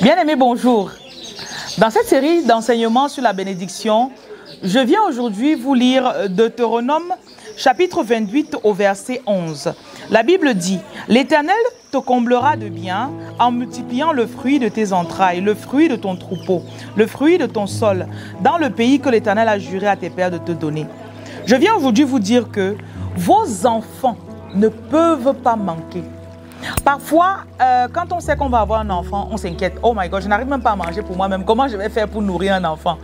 Bien-aimés, bonjour. Dans cette série d'enseignements sur la bénédiction, je viens aujourd'hui vous lire Deutéronome chapitre 28 au verset 11. La Bible dit: « L'Éternel te comblera de bien en multipliant le fruit de tes entrailles, le fruit de ton troupeau, le fruit de ton sol, dans le pays que l'Éternel a juré à tes pères de te donner. » Je viens aujourd'hui vous dire que vos enfants ne peuvent pas manquer. Parfois, quand on sait qu'on va avoir un enfant, on s'inquiète. Oh my God, je n'arrive même pas à manger pour moi-même. Comment je vais faire pour nourrir un enfant?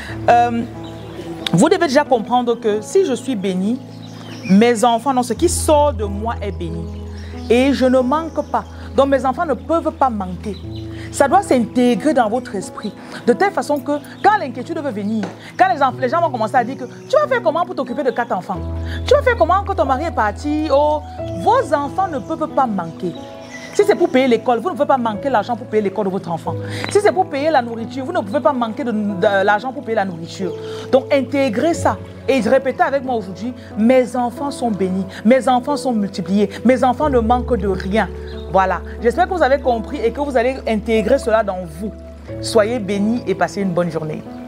Vous devez déjà comprendre que si je suis béni, mes enfants, non, ce qui sort de moi est béni. Et je ne manque pas. Donc mes enfants ne peuvent pas manquer. Ça doit s'intégrer dans votre esprit. De telle façon que quand l'inquiétude veut venir, quand les gens vont commencer à dire que tu vas faire comment pour t'occuper de 4 enfants? Tu vas faire comment quand ton mari est parti? Oh, vos enfants ne peuvent pas manquer. Si c'est pour payer l'école, vous ne pouvez pas manquer l'argent pour payer l'école de votre enfant. Si c'est pour payer la nourriture, vous ne pouvez pas manquer de l'argent pour payer la nourriture. Donc intégrez ça et répétez avec moi aujourd'hui: mes enfants sont bénis, mes enfants sont multipliés, mes enfants ne manquent de rien. Voilà, j'espère que vous avez compris et que vous allez intégrer cela dans vous. Soyez bénis et passez une bonne journée.